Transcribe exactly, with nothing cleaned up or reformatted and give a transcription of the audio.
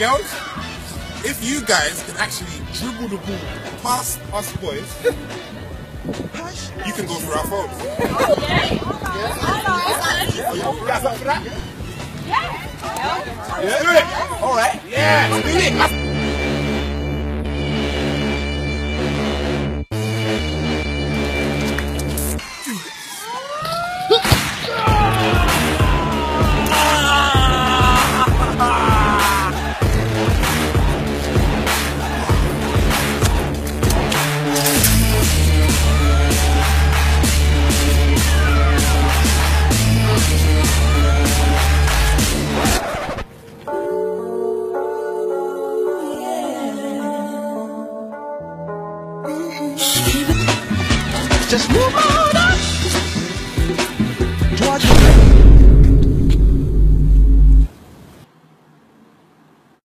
girls, if you guys can actually dribble the ball past us boys, you can go through our phones. Yeah. Yeah. You guys up for that? Yeah. Yeah. Do it. All right. Yeah. Do it.